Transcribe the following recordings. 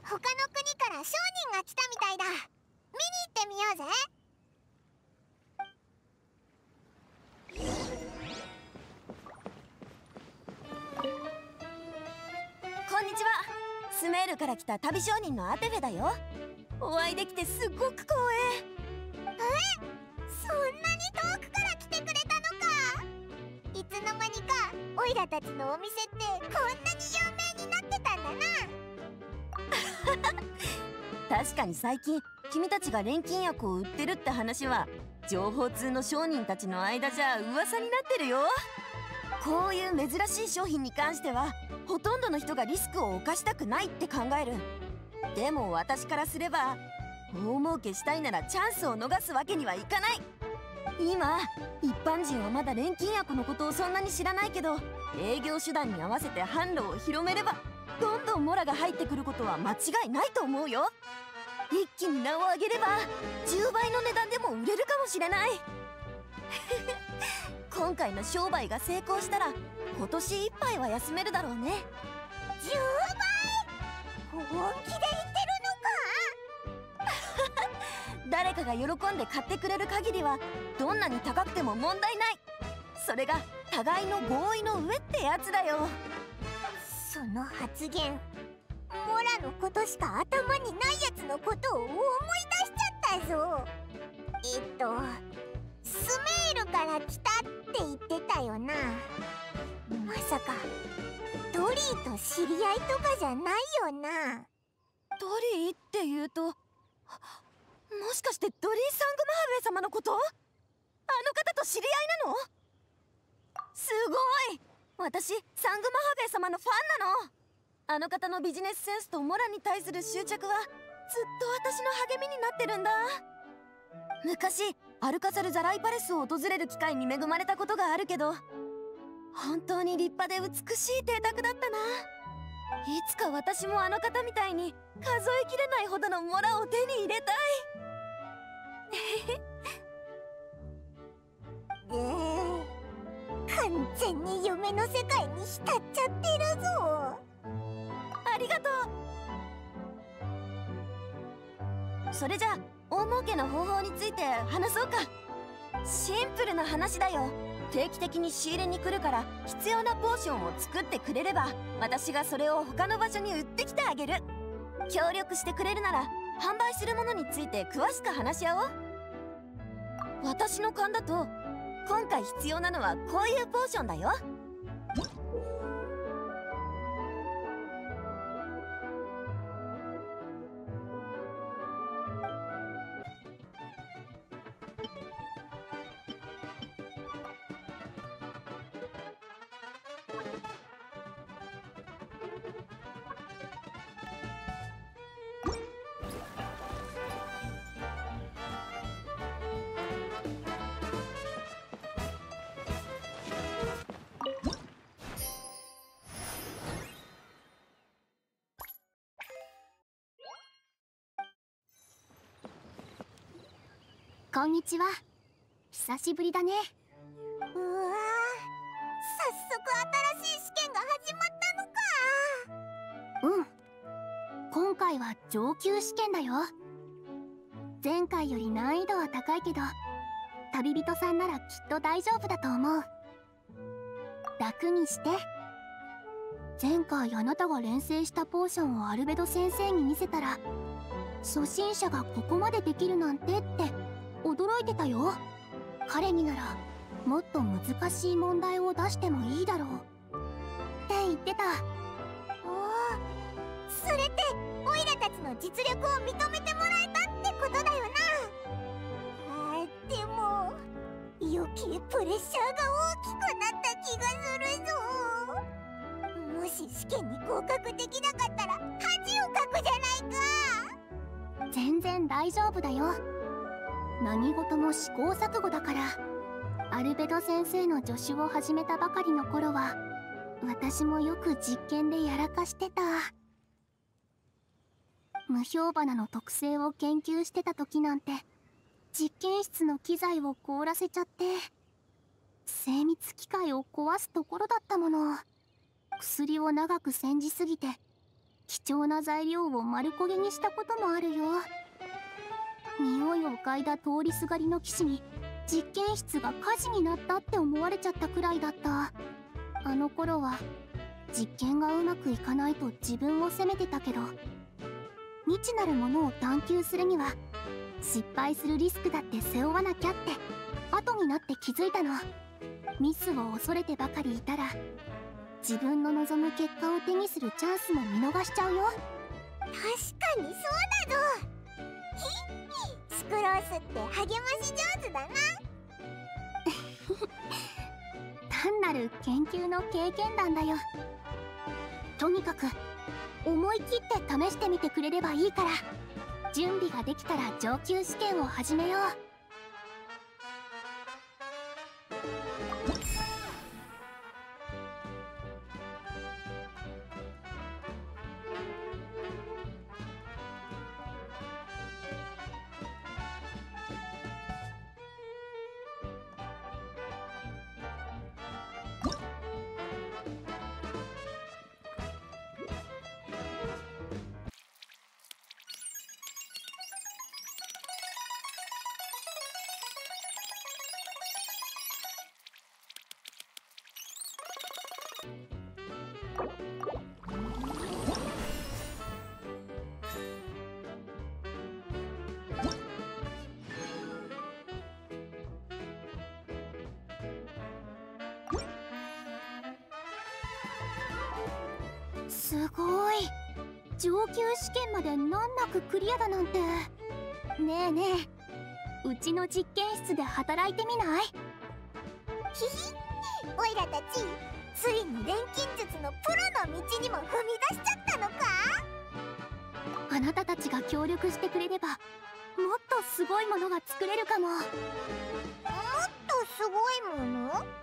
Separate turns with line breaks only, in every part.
他の国から商人が来たみたいだ。見に行ってみようぜ。
こんにちは。スメールから来た旅商人のアテフェだよ。お会いできてすごく光栄。
そんなに遠くから来てくれたのか。いつの間にかオイラたちのお店ってこんなに有名になってたんだな。
確かに最近君たちが錬金薬を売ってるって話は情報通の商人たちの間じゃ噂になってるよ。こういう珍しい商品に関してはほとんどの人がリスクを冒したくないって考える。でも私からすれば大儲けしたいならチャンスを逃すわけにはいかない。今一般人はまだ錬金薬のことをそんなに知らないけど、営業手段に合わせて販路を広めればどんどんモラが入ってくることは間違いないと思うよ。一気に名を上げれば10倍の値段でも売れるかもしれない。今回の商売が成功したら今年いっぱいは休めるだろうね。
10倍？本気で言ってるのか？
誰かが喜んで買ってくれる限りはどんなに高くても問題ない。それが互いの合意の上ってやつだよ。
その発言、モラのことしか頭にないやつのことを思い出しちゃったぞ。スメールから来たって言ってたよな。まさかドリーと知り合いとかじゃないよな。
ドリーって言うと、もしかしてドリー・サングマハウェイ様のこと？あの方と知り合いなの？すごい！私サングマハウェイ様のファンなの。あの方のビジネスセンスとモラに対する執着はずっと私の励みになってるんだ。昔アルカサルザライパレスを訪れる機会に恵まれたことがあるけど、本当に立派で美しい邸宅だったな。いつか私もあの方みたいに数えきれないほどのモラを手に入れたい。
完全に夢の世界に浸っちゃってるぞ。
ありがとう。それじゃあ大儲けの方法について話そうか。シンプルな話だよ。定期的に仕入れに来るから必要なポーションを作ってくれれば私がそれを他の場所に売ってきてあげる。協力してくれるなら販売するものについて詳しく話し合おう。私の勘だと今回必要なのはこういうポーションだよ。
こんにちは。久しぶりだね。うわー、早速新しい試験が始まったのか。今回は上級試験だよ。前回より難易度は高いけど旅人さんならきっと大丈夫だと思う。楽にして。前回あなたが錬成したポーションをアルベド先生に見せたら初心者がここまでできるなんてって驚いてたよ。彼にならもっと難しい問題を出してもいいだろうって言ってた。おお、それってオイラたちの実力を認めてもらえたってことだよな。でも余計プレッシャーが大きくなった気がするぞ。もし試験に合格できなかったら恥をかくじゃないか。全然大丈夫だよ。何事も試行錯誤だから。アルベド先生の助手を始めたばかりの頃は私もよく実験でやらかしてた。無評花の特性を研究してた時なんて実験室の機材を凍らせちゃって精密機械を壊すところだったもの。薬を長く煎じすぎて貴重な材料を丸焦げにしたこともあるよ。匂いを嗅いだ通りすがりの騎士に実験室が火事になったって思われちゃったくらいだった。あの頃は実験がうまくいかないと自分を責めてたけど、未知なるものを探求するには失敗するリスクだって背負わなきゃって後になって気づいたの。ミスを恐れてばかりいたら自分の望む結果を手にするチャンスも見逃しちゃうよ。
確かにそうだぞ。スクロースって励まし上手だな。
単なる研究の経験談だよ。とにかく思い切って試してみてくれればいいから、準備ができたら上級試験を始めよう。すごい。上級試験まで難なくクリアだなんて。ねえねえ、うちの実験室で働いてみない？
ひひ、おいらたちついに錬金術のプロの道にも踏み出しちゃったのか？
あなたたちが協力してくれればもっとすごいものが作れるかも。
もっとすごいもの？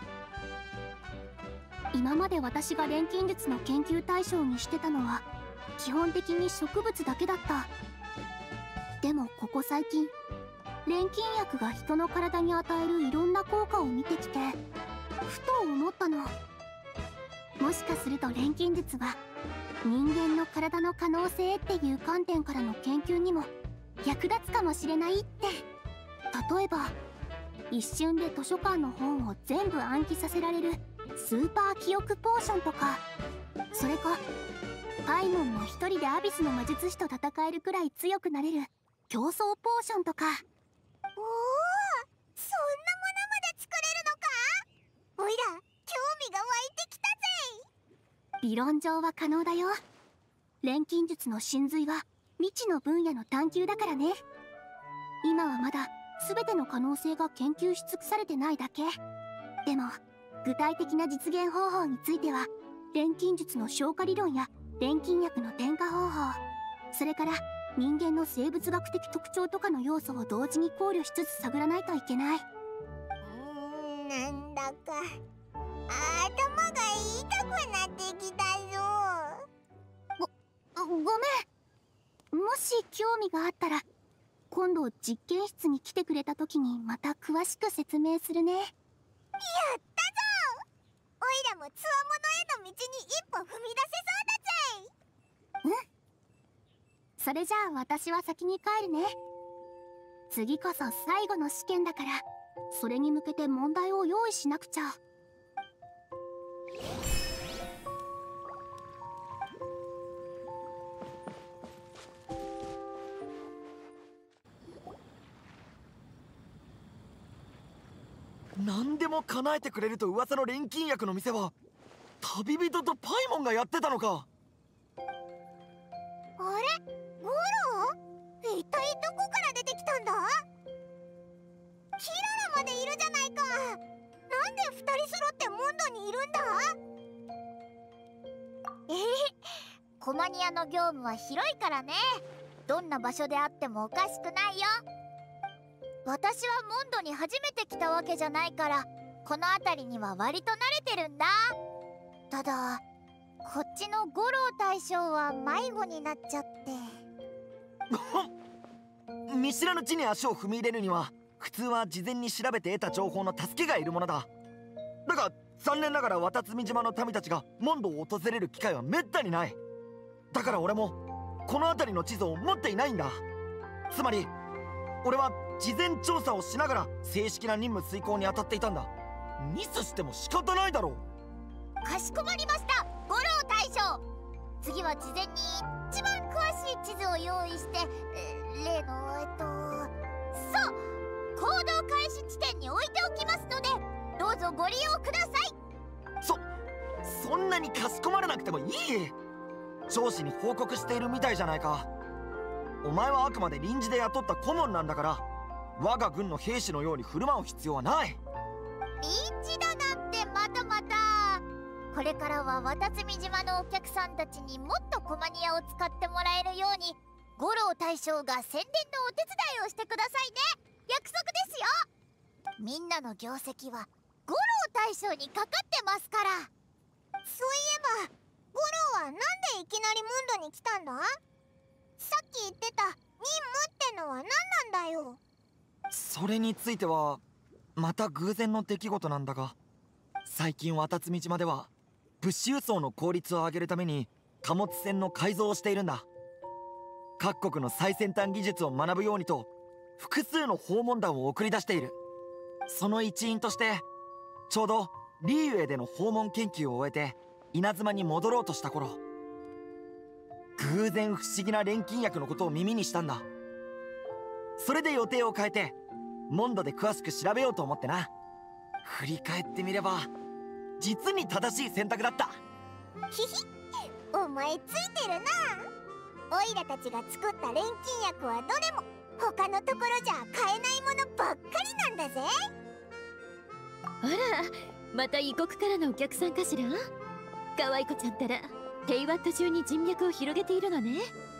今まで私が錬金術の研究対象にしてたのは基本的に植物だけだった。でもここ最近錬金薬が人の体に与えるいろんな効果を見てきてふと思ったの。もしかすると錬金術は人間の体の可能性っていう観点からの研究にも役立つかもしれないって。例えば一瞬で図書館の本を全部暗記させられるスーパー記憶ポーションとか、それかパイモンも一人でアビスの魔術師と戦えるくらい強くなれる競争ポーションとか。
おお、そんなものまで作れるのか？おいら興味が湧いてきたぜ。
理論上は可能だよ。錬金術の真髄は未知の分野の探求だからね。今はまだ全ての可能性が研究し尽くされてないだけ。でも具体的な実現方法については錬金術の消化理論や錬金薬の添加方法、それから人間の生物学的特徴とかの要素を同時に考慮しつつ探らないといけない。
なんだか頭が痛くなってきたぞ。
ごめん。もし興味があったら今度実験室に来てくれた時にまた詳しく説明するね。
やったぞ。おいらもつわものへの道に一歩踏み出せそうだぜ。
それじゃあ私は先に帰るね。次こそ最後の試験だからそれに向けて問題を用意しなくちゃ。
何でも叶えてくれると噂の錬金薬の店は旅人とパイモンがやってたのか。
あれ、ゴロ？一体どこから出てきたんだ？キララまでいるじゃないか。なんで二人揃ってモンドにいるんだ？コマニアの業務は広いからね。どんな場所であってもおかしくないよ。私はモンドに初めて来たわけじゃないからこの辺りには割と慣れてるんだ。ただこっちの五郎大将は迷子になっちゃって
見知らぬ地に足を踏み入れるには普通は事前に調べて得た情報の助けがいるものだ。だが残念ながら渡積島の民たちがモンドを訪れる機会はめったにない。 だから俺もこの辺りの地図を持っていないんだ。つまり俺は事前調査をしながら正式な任務遂行に当たっていたんだ。ミスしても仕方ないだろう。
かしこまりました、五郎大将。次は事前に一番詳しい地図を用意して、例のそう行動開始地点に置いておきますので、どうぞご利用ください。
そんなにかしこまらなくてもいい。上司に報告しているみたいじゃないか。お前はあくまで臨時で雇った顧問なんだから、我が軍の兵士のように振る舞う必要はない。
臨時だなんてまたまた。これからは渡積島のお客さんたちにもっとコマニアを使ってもらえるように、五郎大将が宣伝のお手伝いをしてくださいね。約束ですよ。みんなの業績は五郎大将にかかってますから。そういえば五郎はなんでいきなりムンドに来たんだ？さっき言ってた任務ってのは何なんだよ。
それについてはまた偶然の出来事なんだが、最近渡積島では物資輸送の効率を上げるために貨物船の改造をしているんだ。各国の最先端技術を学ぶようにと複数の訪問団を送り出している。その一員としてちょうどリーウェイでの訪問研究を終えて稲妻に戻ろうとした頃、偶然不思議な錬金薬のことを耳にしたんだ。それで予定を変えてモンドで詳しく調べようと思ってな。振り返ってみれば実に正しい選択だった。
ひひ、お前ついてるな。オイラたちが作った錬金薬はどれも他のところじゃ買えないものばっかりなんだぜ。
あら、また異国からのお客さんかしら。可愛い子ちゃんったらテイワット中に人脈を広げているのね。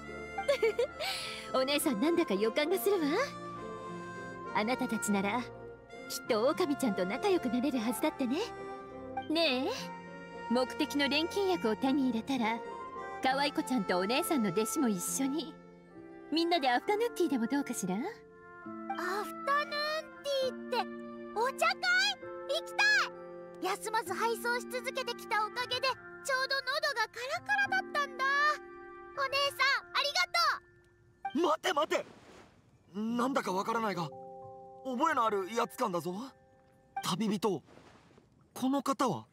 お姉さんなんだか予感がするわ。あなたたちならきっと狼ちゃんと仲良くなれるはずだってね。ねえ、目的の錬金薬を手に入れたら可愛い子ちゃんとお姉さんの弟子も一緒にみんなでアフタヌーンティーでもどうかしら。
アフタヌーンティーってお茶会？行きたい。休まず配送し続けてきたおかげでちょうど喉がカラカラだったんだ。お姉さんありがとう。
待て待て、なんだかわからないが覚えのあるやつ感だぞ。旅人、この方は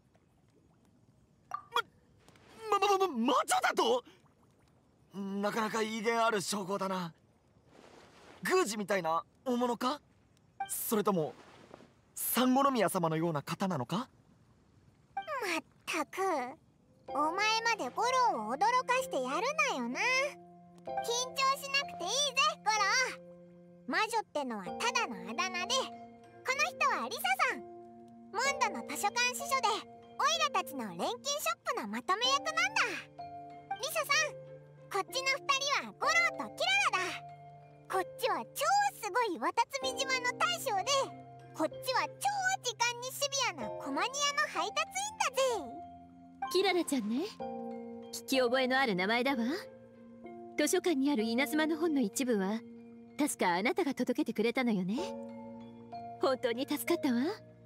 魔女だと。なかなか威厳ある称号だな。宮司みたいな大物か、それとも三五宮様のような方なのか。
まったくお前までゴロを驚かしてやるなよな。緊張しなくていいぜゴロ。魔女ってのはただのあだ名で、この人はリサさん。モンドの図書館司書でオイラたちの錬金ショップのまとめ役なんだ。リサさん、こっちの2人はゴロとキララだ。こっちは超すごい渡積島の大将で、こっちは超時間にシビアなコマニアの配達員だぜ。
キララちゃんね、聞き覚えのある名前だわ。図書館にある稲妻の本の一部は確かあなたが届けてくれたのよね。本当に助かったわ。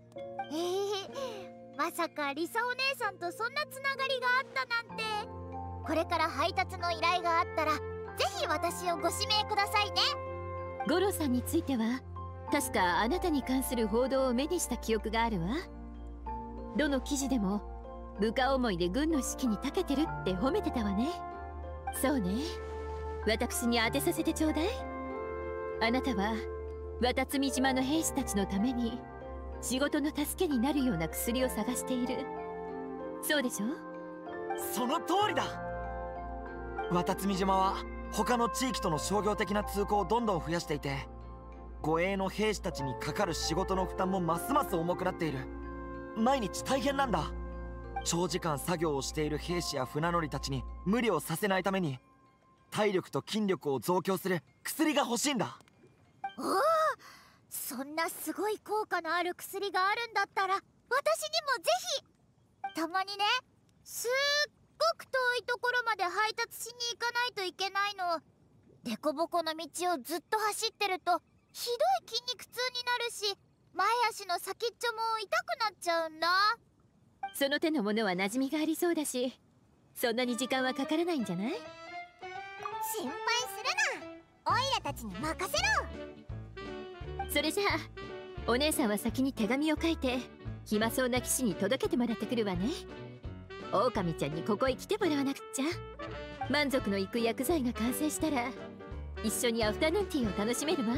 まさかリサお姉さんとそんなつながりがあったなんて。これから配達の依頼があったらぜひ私をご指名くださいね。
ゴロさんについては確かあなたに関する報道を目にした記憶があるわ。どの記事でも部下思いで軍の士気に長けてるって褒めてたわね。そうね、私に当てさせてちょうだい。あなたは渡積島の兵士たちのために仕事の助けになるような薬を探している。そうでしょ。
その通りだ。渡積島は他の地域との商業的な通行をどんどん増やしていて、護衛の兵士たちにかかる仕事の負担もますます重くなっている。毎日大変なんだ。長時間作業をしている兵士や船乗りたちに無理をさせないために体力と筋力を増強する薬が欲しいんだ。
おお、そんなすごい効果のある薬があるんだったら私にもぜひ。たまにね、すっごく遠いところまで配達しに行かないといけないの。デコボコの道をずっと走ってるとひどい筋肉痛になるし、前足の先っちょも痛くなっちゃうんだ。
その手のものは馴染みがありそうだし、 そんなに時間はかからないんじゃない？
心配するな、オイラたちに任せろ。
それじゃあお姉さんは先に手紙を書いて暇そうな騎士に届けてもらってくるわね。狼ちゃんにここへ来てもらわなくっちゃ。満足のいく薬剤が完成したら一緒にアフタヌーンティーを楽しめるわ。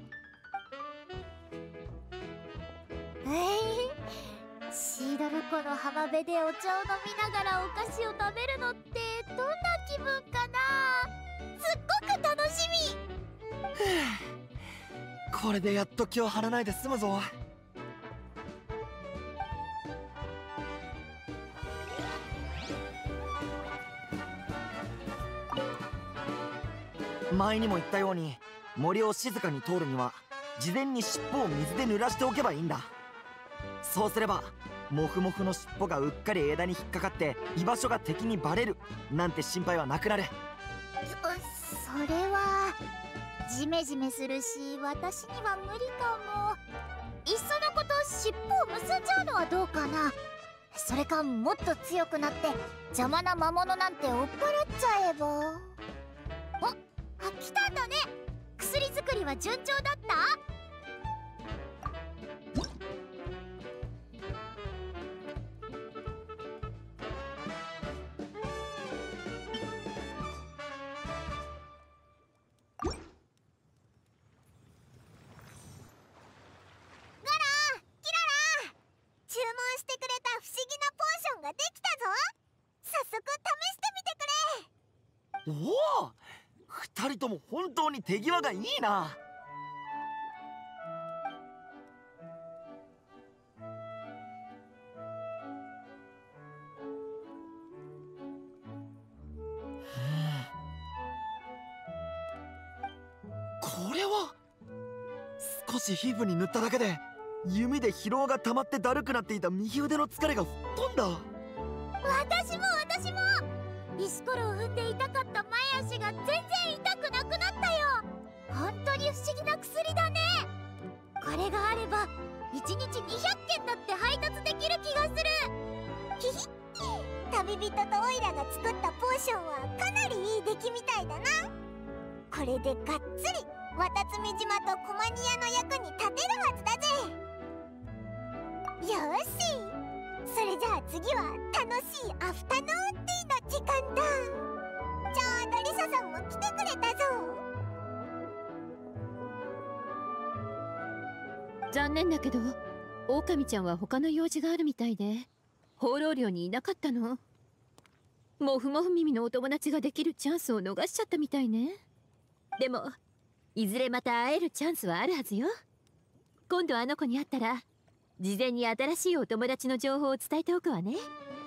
シードル湖の浜辺でお茶を飲みながらお菓子を食べるのってどんな気分かな。すっごく楽しみ。
これでやっと気を張らないで済むぞ。前にも言ったように森を静かに通るには事前に尻尾を水で濡らしておけばいいんだ。そうすればモフモフの尻尾がうっかり枝に引っかかって居場所が敵にバレるなんて心配はなくなる。
それはジメジメするし私には無理かも。いっそのこと尻尾を結んじゃうのはどうかな。それかもっと強くなって邪魔な魔物なんて追っ払っちゃえば。来たんだね。薬作りは順調だった？注文してくれた不思議なポーションができたぞ。早速試してみてくれ。
おお、二人とも本当に手際がいいな。これは少し皮膚に塗っただけで弓で疲労が溜まってだるくなっていた右腕の疲れが吹っ飛んだ。
私も石ころを踏んで痛かった前足が全然痛くなくなったよ。本当に不思議な薬だね。これがあれば1日200件だって配達できる気がする。ひひ旅人とオイラが作ったポーションはかなりいい出来みたいだな。これでがっつり渡積島とコマニアの役に立てるはずだぜ。よし、それじゃあ次は楽しいアフタヌーンティーの時間だ。ちょうどリサさんも来てくれたぞ。
残念だけど狼ちゃんは他の用事があるみたいで放浪寮にいなかったの。モフモフ耳のお友達ができるチャンスを逃しちゃったみたいね。でもいずれまた会えるチャンスはあるはずよ。今度あの子に会ったら事前に新しいお友達の情報を伝えておくわね。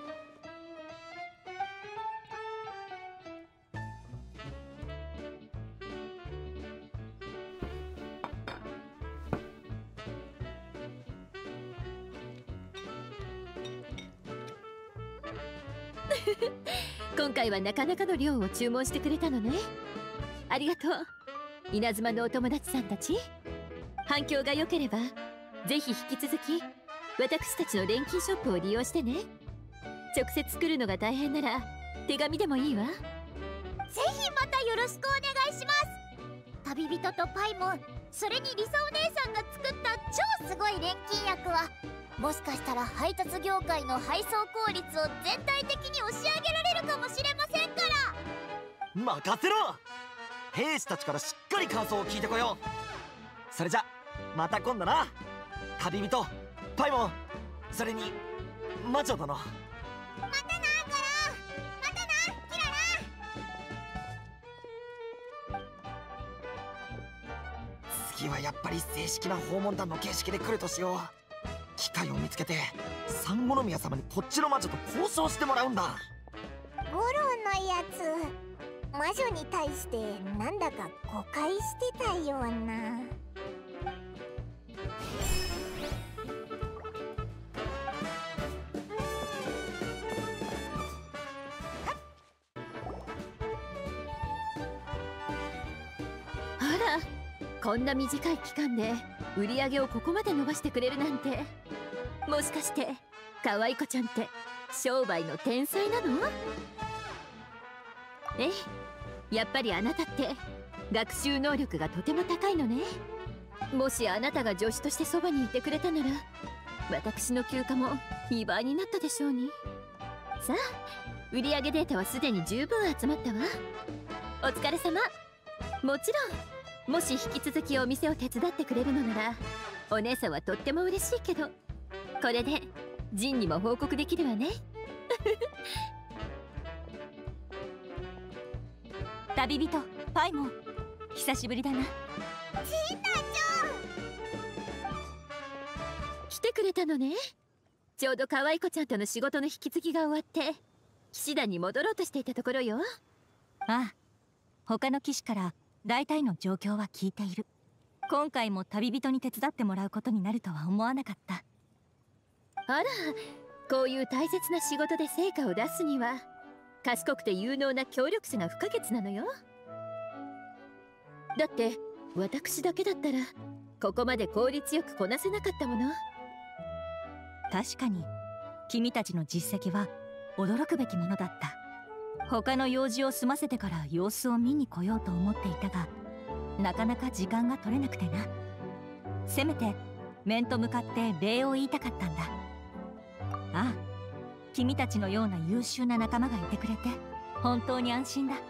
今回はなかなかの量を注文してくれたのね。ありがとう稲妻のお友達さんたち。反響が良ければぜひ引き続き私たちの錬金ショップを利用してね。直接作るのが大変なら手紙でもいいわ。
ぜひまたよろしくお願いします。旅人とパイモン、それにリサお姉さんが作った超すごい錬金薬はもしかしたら配達業界の配送効率を全体的に押し上げられるかもしれませんから。
任せろ。兵士たちからしっかり感想を聞いてこよう。それじゃまた今度な、旅人パイモン、それに魔女殿。
またな、ガラ。またな、キララ。
次はやっぱり正式な訪問団の形式で来るとしよう。機会を見つけて三五宮様にこっちの魔女と交渉してもらうんだ。
ゴロのやつ、魔女に対してなんだか誤解してたような。
あら、こんな短い期間で売り上げをここまで伸ばしてくれるなんて。もしかして可愛い子ちゃんって商売の天才なの？ やっぱりあなたって学習能力がとても高いのね。もしあなたが助手としてそばにいてくれたなら、私の休暇も2倍になったでしょうに。さあ、売上データはすでに十分集まったわ。お疲れ様。もちろん、もし引き続きお店を手伝ってくれるのなら、お姉さんはとっても嬉しいけど、これでジンにも報告できるわね。
旅人パイモン、久しぶりだな。
ジン団
来てくれたのね。ちょうど可愛い子ちゃんとの仕事の引き継ぎが終わって騎士団に戻ろうとしていたところよ。
ああ、他の騎士から大体の状況は聞いている。今回も旅人に手伝ってもらうことになるとは思わなかった。
あら、こういう大切な仕事で成果を出すには賢くて有能な協力者が不可欠なのよ。だって私だけだったらここまで効率よくこなせなかったもの。
確かに君たちの実績は驚くべきものだった。他の用事を済ませてから様子を見に来ようと思っていたが、なかなか時間が取れなくてな。せめて面と向かって礼を言いたかったんだ。ああ、君たちのような優秀な仲間がいてくれて本当に安心だ。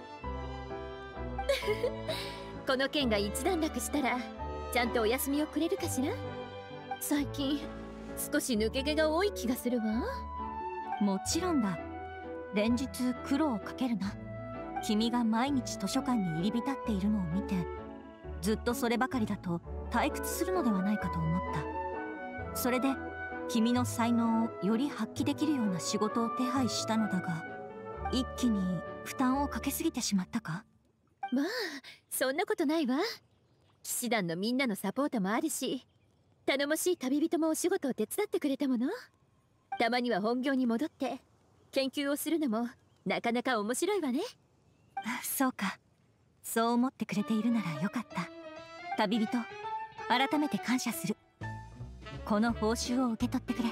この件が一段落したらちゃんとお休みをくれるかしら。最近少し抜け毛が多い気がするわ。
もちろんだ。連日苦労をかけるな。君が毎日図書館に入り浸っているのを見て、ずっとそればかりだと退屈するのではないかと思った。それで君の才能をより発揮できるような仕事を手配したのだが、一気に負担をかけすぎてしまったか。
まあそんなことないわ。騎士団のみんなのサポートもあるし、頼もしい旅人もお仕事を手伝ってくれたもの。たまには本業に戻って研究をするのもなかなか面白いわね。
そうか。そう思ってくれているならよかった。旅人、改めて感謝する。この報酬を受け取ってくれ。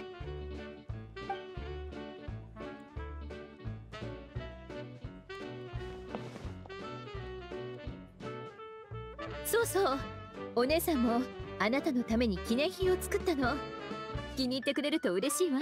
そうそう、お姉さんもあなたのために記念品を作ったの。気に入ってくれると嬉しいわ。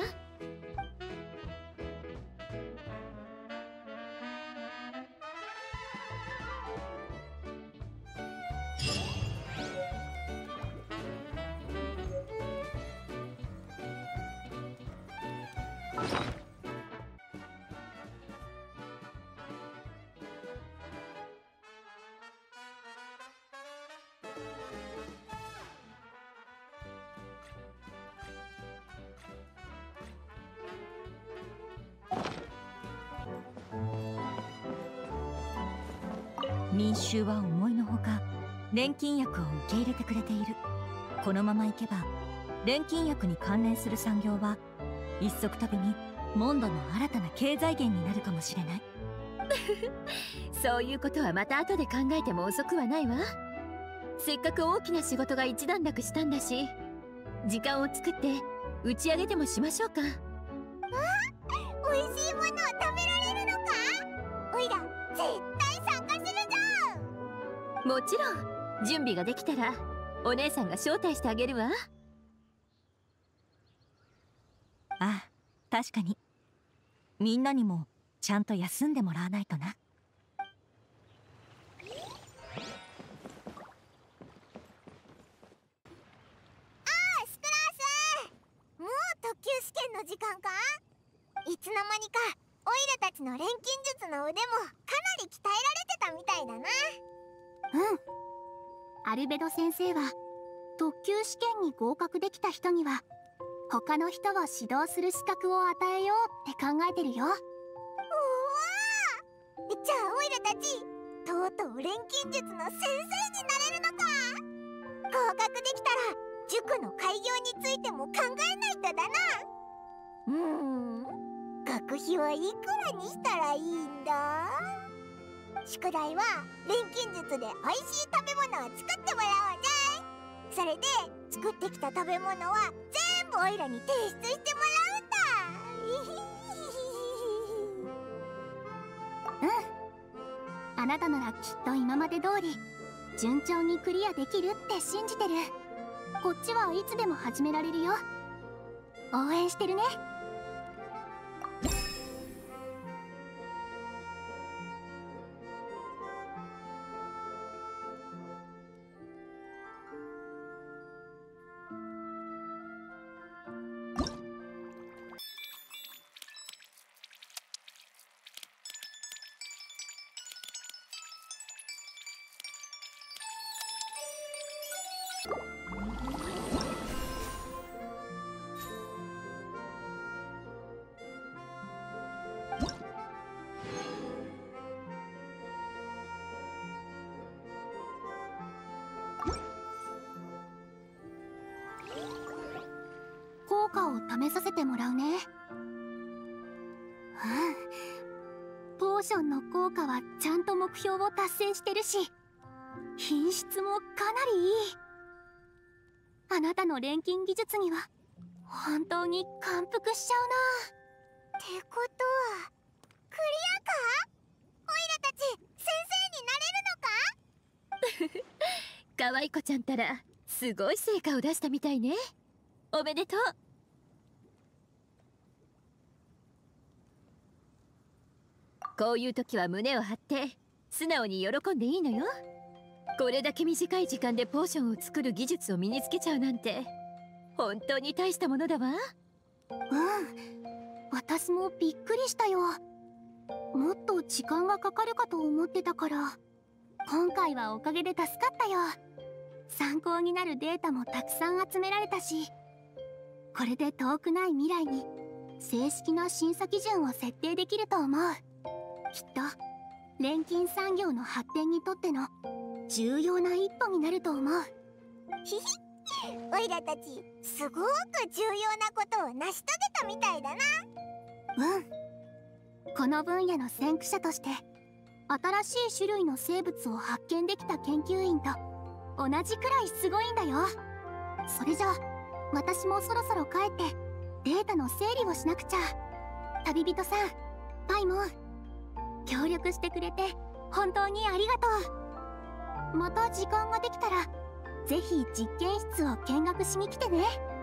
民衆は思いのほか錬金薬を受け入れてくれている。このままいけば錬金薬に関連する産業は一足飛びにモンドの新たな経済源になるかもしれない。
そういうことはまた後で考えても遅くはないわ。せっかく大きな仕事が一段落したんだし、時間を作って打ち上げでもしましょうか。
美味しいものを食べられるのか。おいら絶対参加するぞ。
もちろん、準備ができたらお姉さんが招待してあげるわ。
ああ、確かにみんなにもちゃんと休んでもらわないとな。
スクラス、もう特級試験の時間か。いつの間にかオイラたちの錬金術の腕もかなり鍛えられてたみたいだな。
アルベド先生は特級試験に合格できた人には他の人を指導する資格を与えようって考えてるよ。
おお、じゃあオイラたちとうとう錬金術の先生になれるのか。合格できたら塾の開業についても考えないとだな。学費はいくらにしたらいいんだ。宿題は錬金術で美味しい食べ物を作ってもらおうぜ。それで作ってきた食べ物は全部オイラに提出してもらうんだ。
あなたならきっと今まで通り順調にクリアできるって信じてる。こっちはいつでも始められるよ。応援してるね。効果を試させてもらうね。ポーションの効果はちゃんと目標を達成してるし、品質もかなりいい。あなたの錬金技術には本当に感服しちゃうな。
ってことはクリアか？オイラたち先生になれるのか？
可愛い子ちゃんたらすごい成果を出したみたいね。おめでとう。こういう時は胸を張って素直に喜んでいいのよ。これだけ短い時間でポーションを作る技術を身につけちゃうなんて本当に大したものだわ。
私もびっくりしたよ。もっと時間がかかるかと思ってたから、今回はおかげで助かったよ。参考になるデータもたくさん集められたし、これで遠くない未来に正式な審査基準を設定できると思う。きっと錬金産業の発展にとっての重要な一歩になると思う。
ひひ、オイラたちすごく重要なことを成し遂げたみたいだな。
この分野の先駆者として新しい種類の生物を発見できた研究員と同じくらいすごいんだよ。それじゃあ私もそろそろ帰ってデータの整理をしなくちゃ。旅人さん、パイモン、協力してくれて本当にありがとう。また時間ができたらぜひ実験室を見学しに来てね。